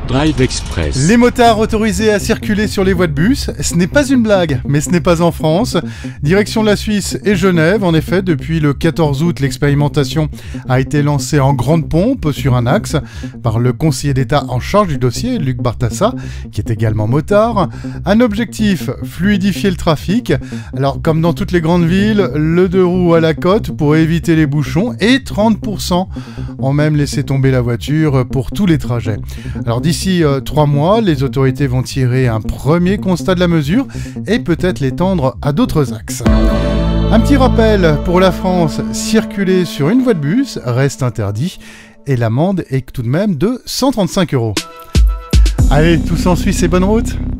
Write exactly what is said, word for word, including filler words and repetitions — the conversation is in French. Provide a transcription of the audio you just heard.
Drive Express. Les motards autorisés à circuler sur les voies de bus, ce n'est pas une blague, mais ce n'est pas en France. Direction la Suisse et Genève, en effet, depuis le quatorze août, l'expérimentation a été lancée en grande pompe sur un axe par le conseiller d'État en charge du dossier, Luc Bartassa, qui est également motard. Un objectif, fluidifier le trafic. Alors, comme dans toutes les grandes villes, le deux roues à la côte pour éviter les bouchons et trente pour cent ont même laissé tomber la voiture pour tous les trajets. Alors, d'ici euh, trois mois, les autorités vont tirer un premier constat de la mesure et peut-être l'étendre à d'autres axes. Un petit rappel, pour la France, circuler sur une voie de bus reste interdit et l'amende est tout de même de cent trente-cinq euros. Allez, tous en Suisse et bonne route!